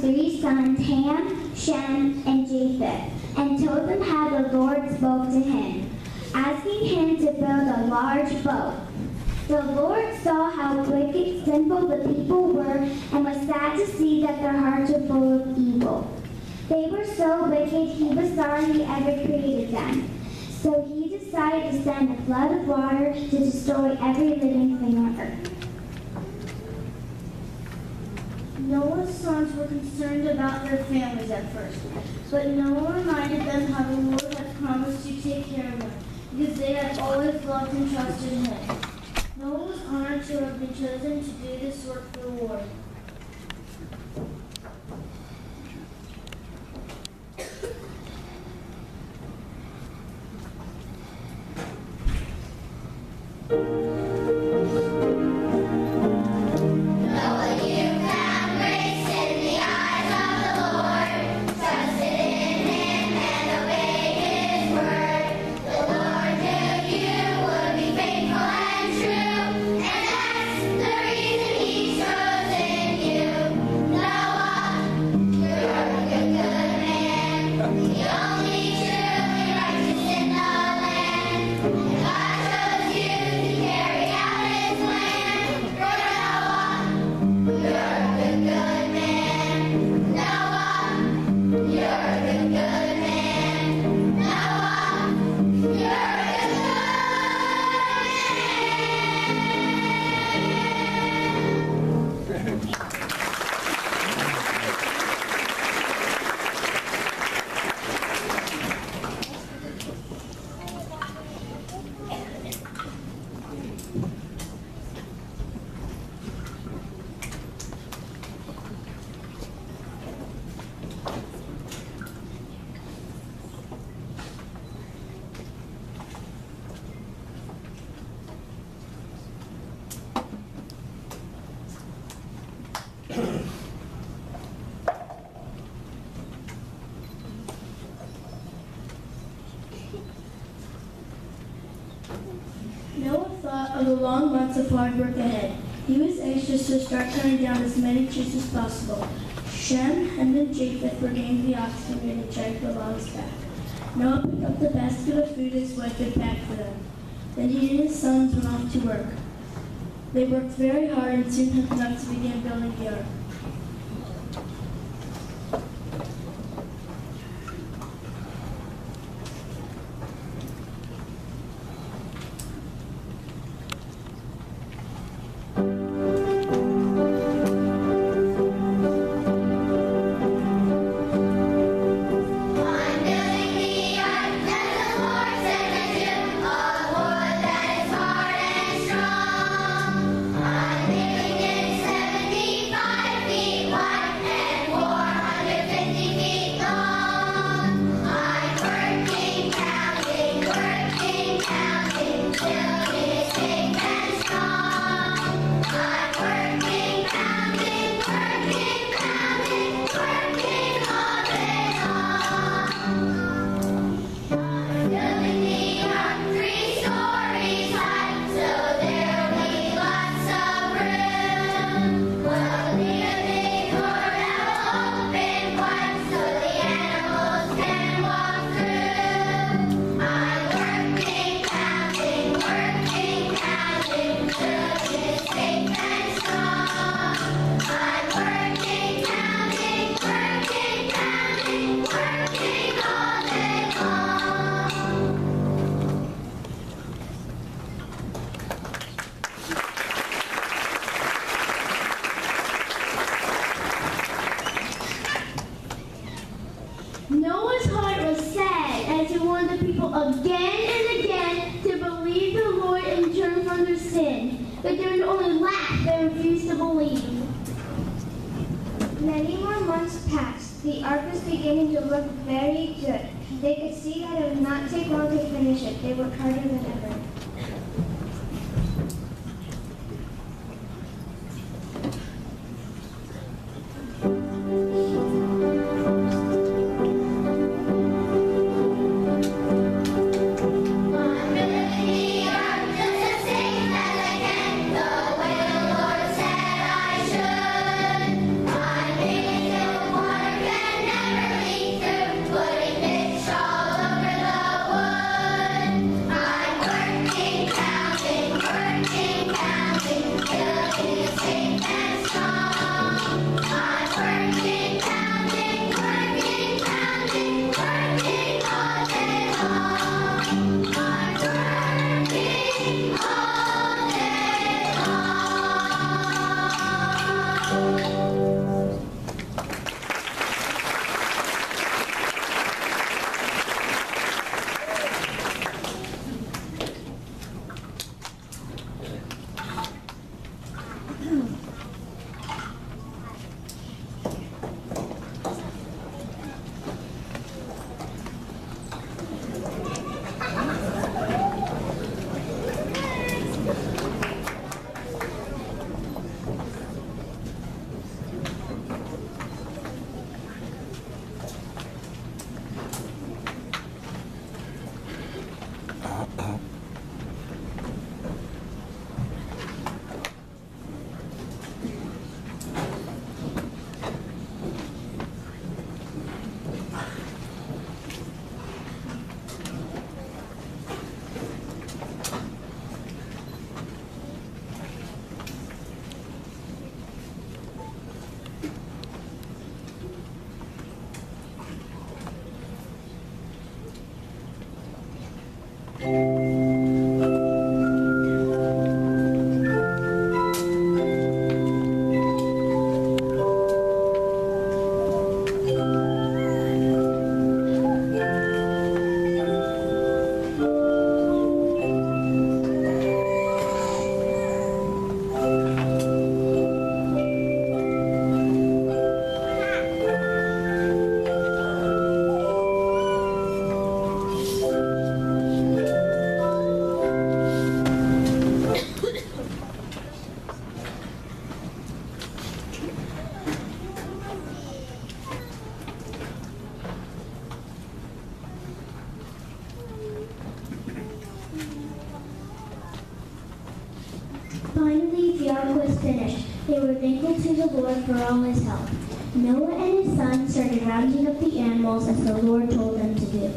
three sons, Ham, Shem, and Japheth, and told them how the Lord spoke to him, asking him to build a large boat. The Lord saw how wicked, sinful the people were, and was sad to see that their hearts were full of evil. They were so wicked, he was sorry he ever created them. So he decided to send a flood of water to destroy every living thing on earth. Noah's sons were concerned about their families at first, but Noah reminded them how the Lord had promised to take care of them, because they had always loved and trusted him. Noah was honored to have been chosen to do this work for the Lord. Noah thought of the long months of hard work ahead. He was anxious to start cutting down as many trees as possible. Shem, Ham, and Japheth were getting the ox and ready to drag the logs back. Noah picked up the basket of food his wife had packed for them. Then he and his sons went off to work. They worked very hard and soon had enough to begin building the ark. Noah's heart was sad as he wanted the people again and again to believe the Lord and turn from their sin. But they would only laugh and refuse to believe. Many more months passed. The ark was beginning to look very good. They could see that it would not take long to finish it. They worked harder than ever. The way the Lord said I should. I'm making it Finally, the ark was finished. They were thankful to the Lord for all his help. Noah and his sons started rounding up the animals as the Lord told them to do.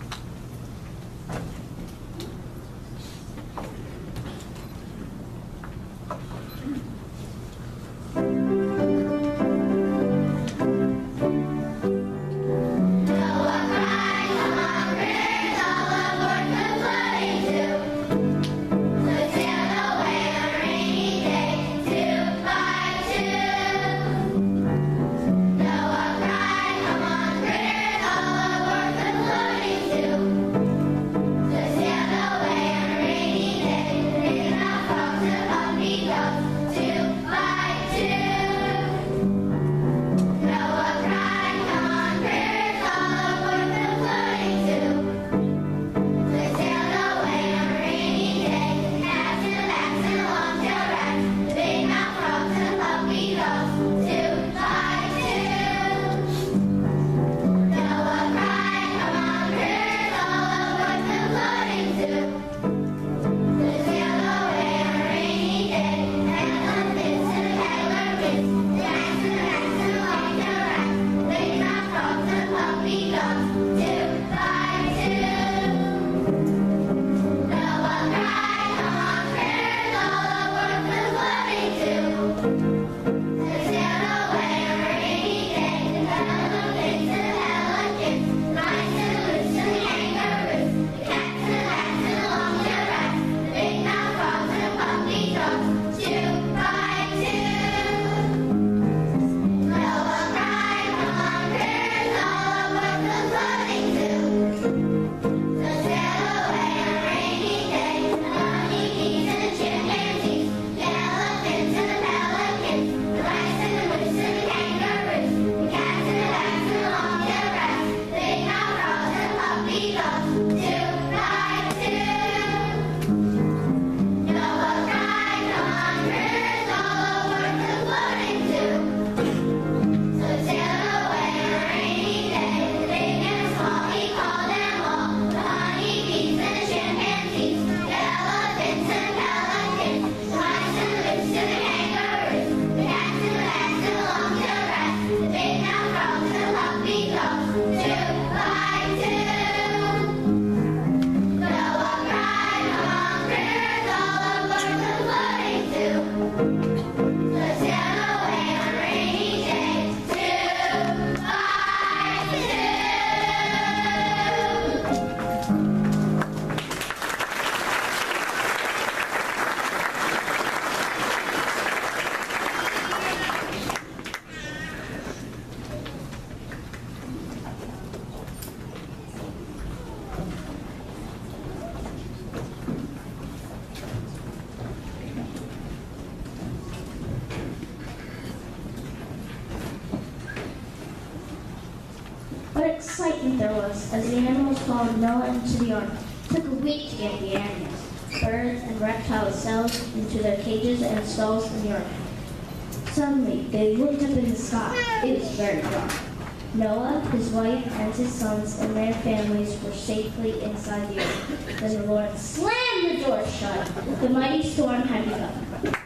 What excitement there was as the animals followed Noah into the ark. It took a week to get the animals. Birds and reptiles settled into their cages and stalls in the ark. Suddenly, they looked up in the sky. It was very dark. Noah, his wife, and his sons and their families were safely inside the ark. Then the Lord slammed the door shut. The mighty storm had begun.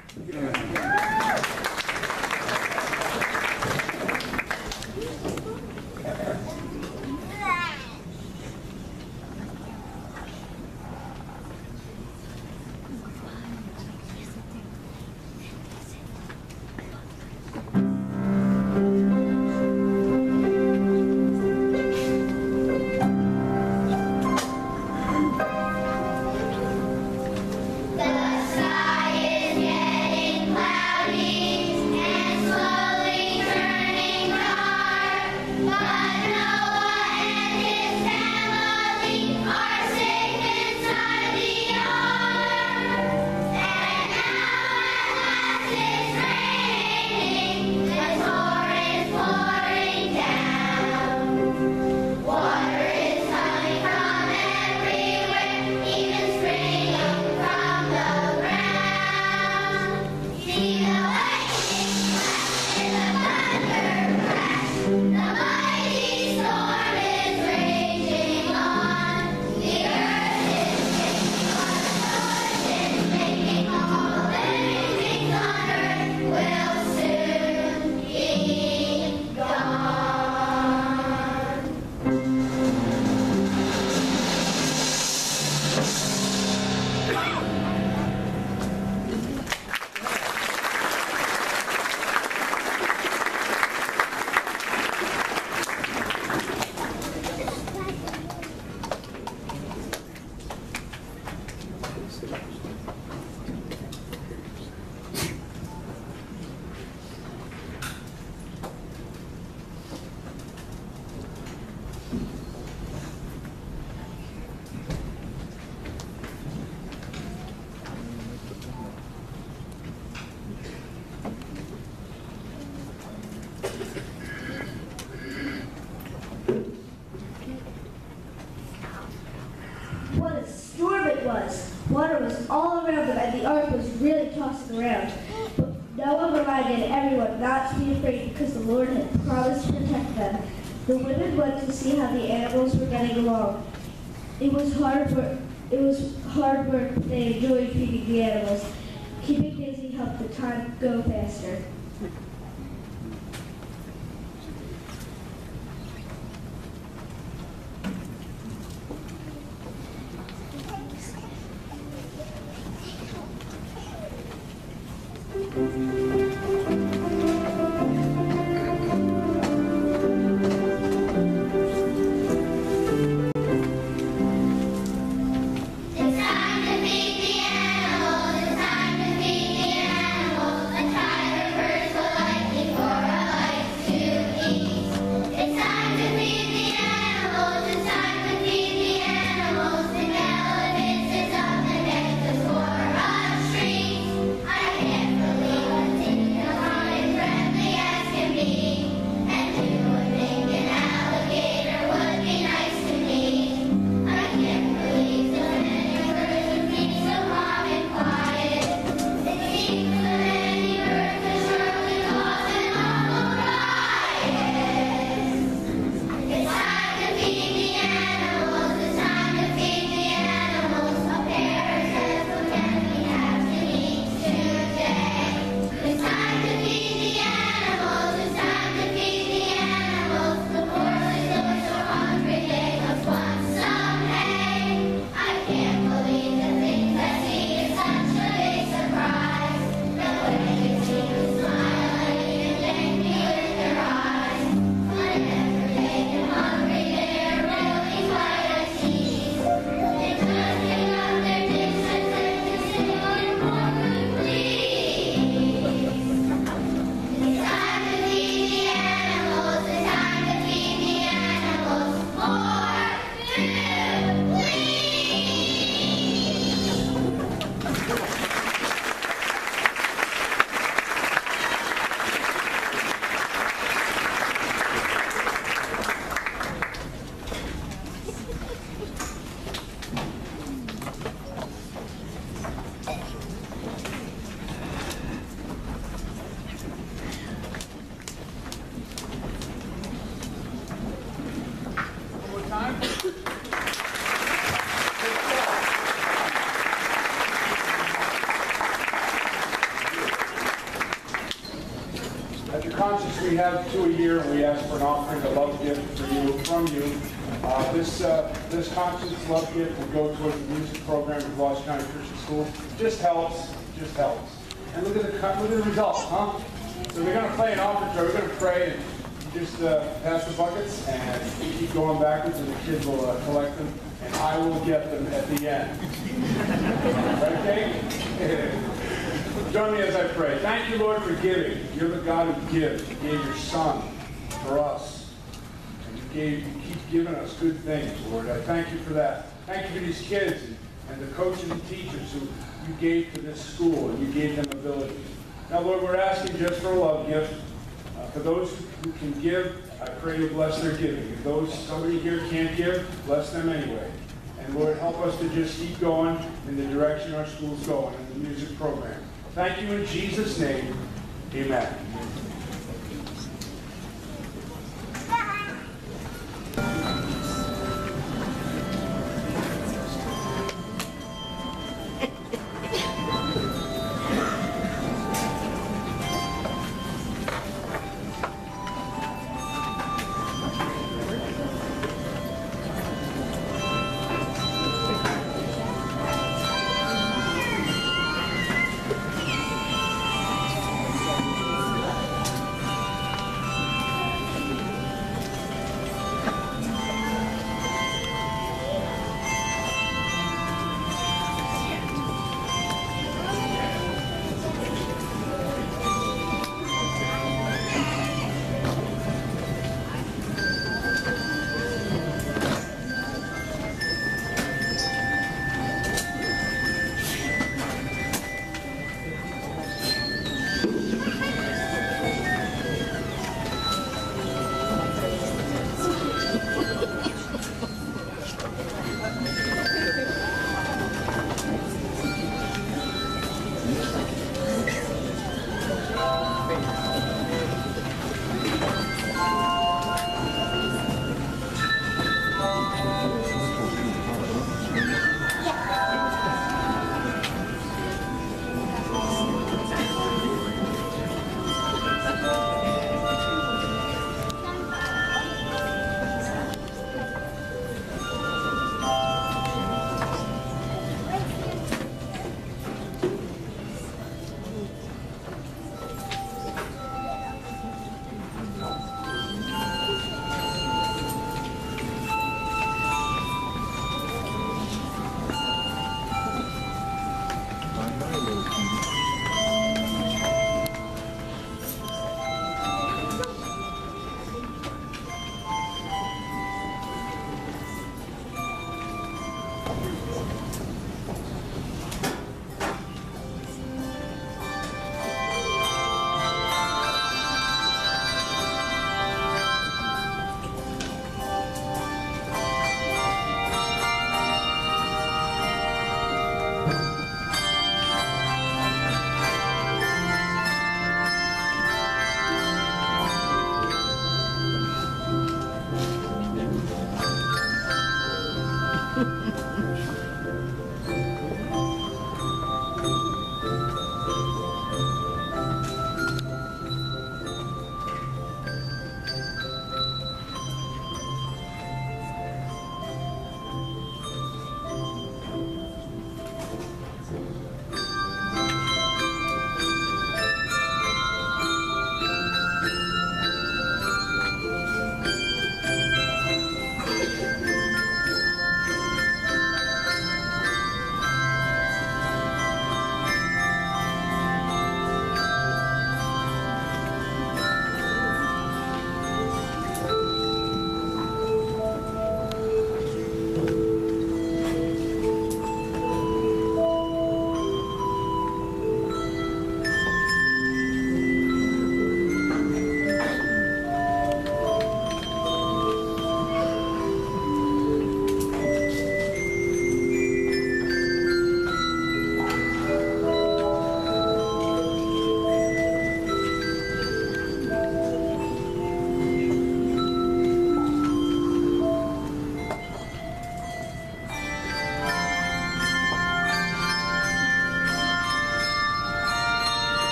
What a storm it was! Water was all around them and the ark was really tossing around. But Noah reminded everyone not to be afraid because the Lord had promised to protect them. The women went to see how the animals were getting along. It was hard work, but they enjoyed feeding the animals. Keeping busy helped the time go faster. At your concerts, we have 2 a year, and we ask for an offering, a love gift from you. This concert's love gift will go towards the music program at Los County Christian School. Just helps. And look at the results, huh? So we're going to play an offertory. We're going to pray and just pass the buckets, and we keep going backwards, and the kids will collect them, and I will get them at the end. Right, Kate? Join me as I pray. Thank you, Lord, for giving. You're the God who gives. You gave your Son for us. And you keep giving us good things, Lord. I thank you for that. Thank you for these kids and the coaches and teachers who you gave to this school, and you gave them abilities. Now, Lord, we're asking just for a love gift. For those who can give, I pray you bless their giving. If somebody here can't give, bless them anyway. And Lord, help us to just keep going in the direction our school's going in the music program. Thank you in Jesus' name. Amen.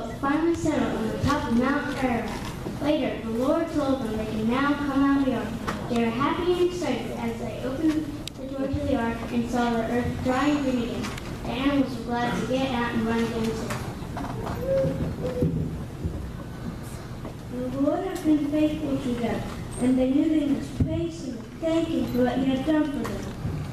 boat finally settled on the top of Mount Ararat. Later, the Lord told them they could now come out of the ark. They were happy and excited as they opened the door to the ark and saw the earth dry and green again. The animals were glad to get out and run again too. The Lord had been faithful to them, and they knew they must praise Him and thank Him for what He had done for them.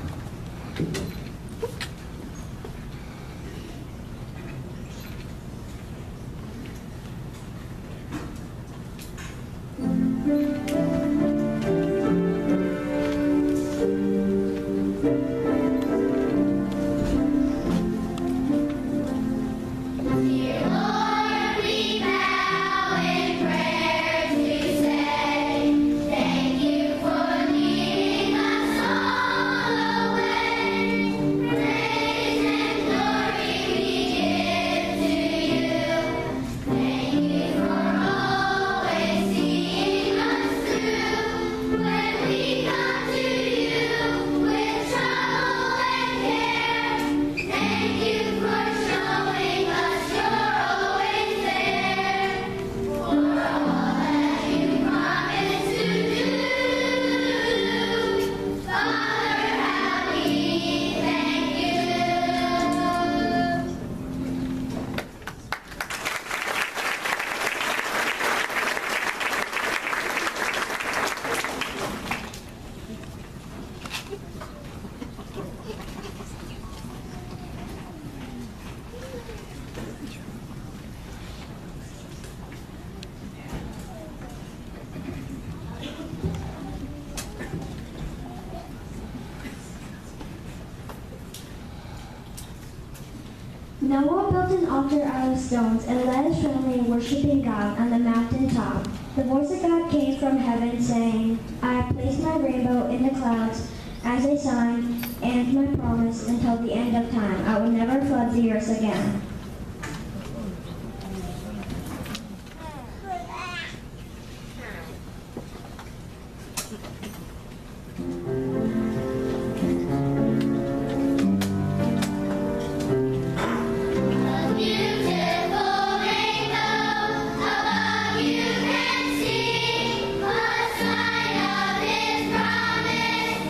Noah built an altar out of stones and led his family in worshiping God on the mountain top. The voice of God came from heaven saying, I have placed my rainbow in the clouds as a sign and my promise until the end of time. I will never flood the earth again.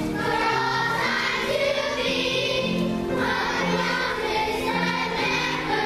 Never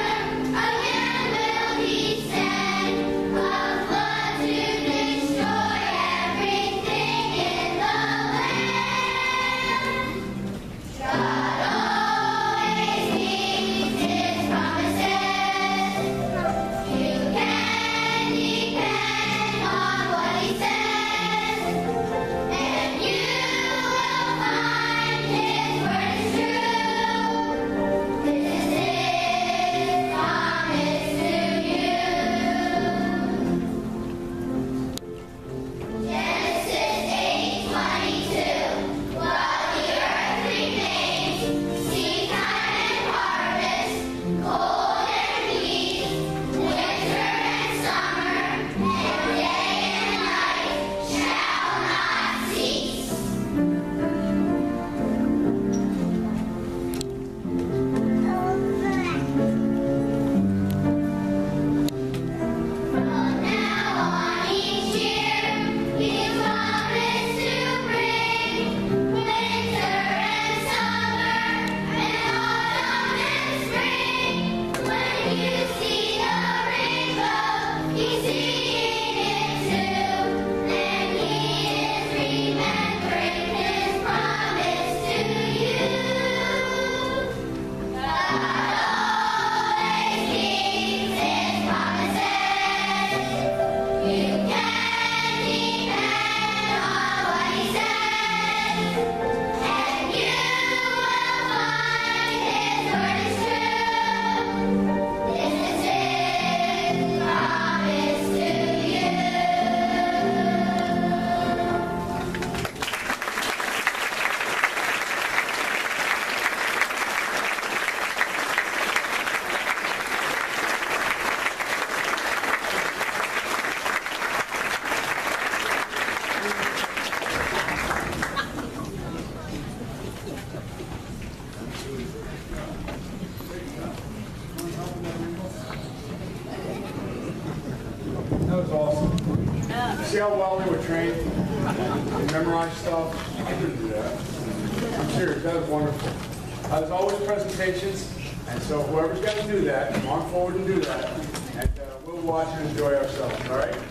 That was awesome. See how well they were trained? They memorized stuff. I couldn't do that. I'm serious, that was wonderful. There's always presentations, and so whoever's got to do that, come on forward and do that, and we'll watch and enjoy ourselves, all right?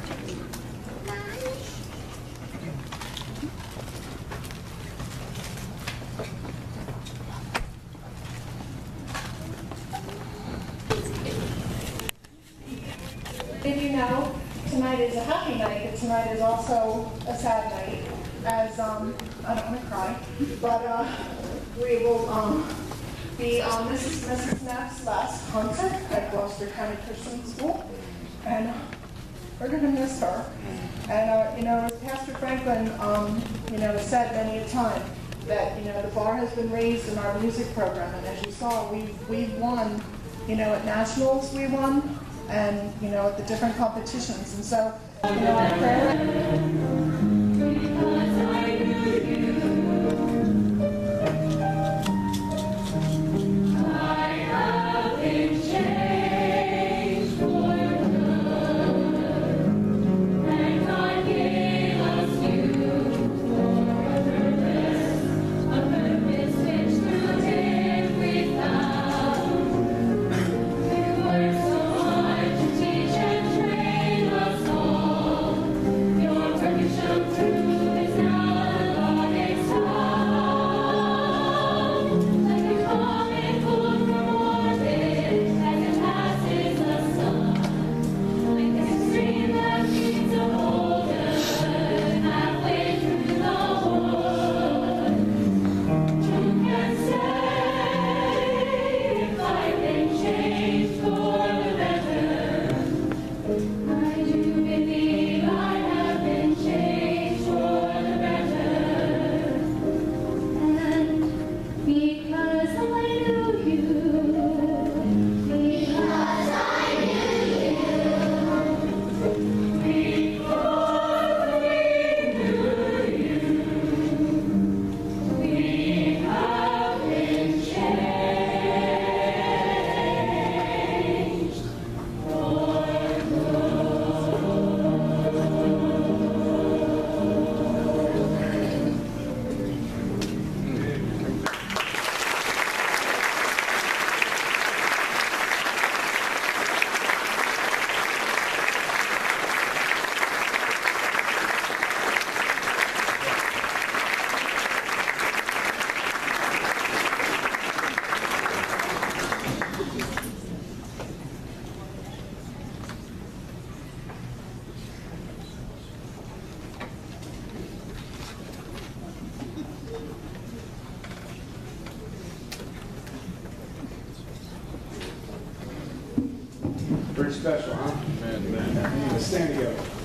Did you know tonight is a happy night, but tonight is also a sad night, as, I don't want to cry, but we will be on Mrs Neff's last concert at Gloucester County Christian School, and we're going to miss her. And, you know, as Pastor Franklin, you know, has said many a time, that, you know, the bar has been raised in our music program, and as you saw, we've won, you know, at nationals we won, and, you know, at the different competitions. And so, you know, our prayer... Pretty special, huh? Man. Let's stand together.